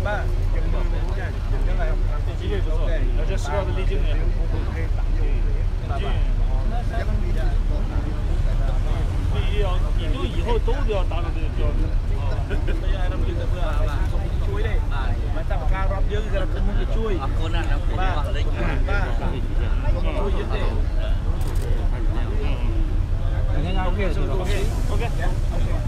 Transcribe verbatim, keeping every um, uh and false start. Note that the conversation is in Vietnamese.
吧？将来机会不错，而且石膏的粒径也很可以打，粒径。所以要你就以后都不要达到这个标准。bây giờ làm việc là vừa là chuối đây, mà ta cao rộng dưới cái là không muốn cái chuối. Con này nó ba, ba, không chuối dưới đây. Ok, ok, ok.